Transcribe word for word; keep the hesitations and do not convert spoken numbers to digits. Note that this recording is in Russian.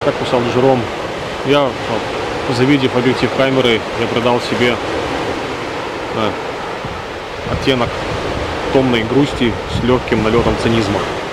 Как писал Джером, я, завидев объектив камеры, я придал себе э, оттенок томной грусти с легким налетом цинизма.